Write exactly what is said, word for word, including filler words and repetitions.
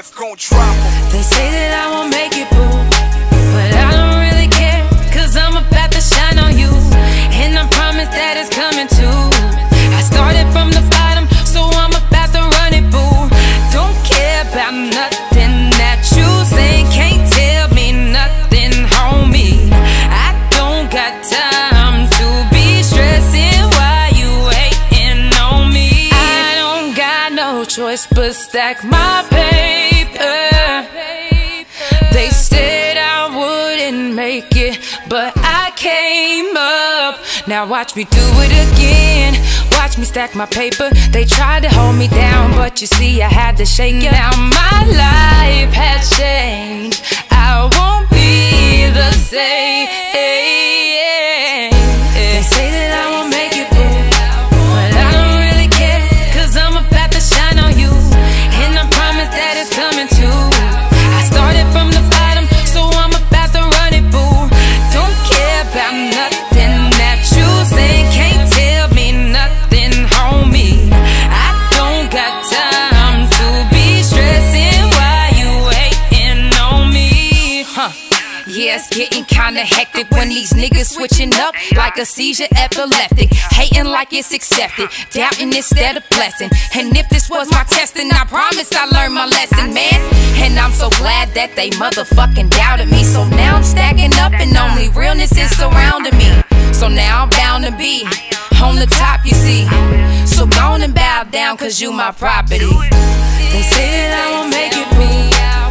life gon' drop em. They say that I won't make it, boo, but I don't really care, cause I'm about to shine on you, and I promise that it's coming too. I started from the bottom, so I'm about to run it, boo. Don't care about nothing that you say, can't tell me nothing, homie. I don't got time to be stressing while you hating on me. I don't got no choice but stack my paper. They said I wouldn't make it, but I came up. Now watch me do it again. Watch me stack my paper. They tried to hold me down, but you see I had to shake it. Now my life has changed, I won't be the same. They say that I won't make it, boo, but I don't really care, cause I'm about to shine on you, and I promise that it's coming too. I started from the bottom, so I'm about to run it, boo. Don't care about nothing that you say, can't tell me nothing, homie. I don't got time to be stressing while you hating on me, huh? Yeah, it's getting kinda hectic when these niggas switching up like a seizure epileptic, hating like it's accepted, doubting instead of blessing. And if this was my testing, I promised I learned my lesson, man. And I'm so glad that they motherfucking doubted me. So now I'm stacking up and only realness is surrounding me. So now I'm bound to be on the top, you see. So go on and bow down, cause you my property. They say that I won't make it, boo,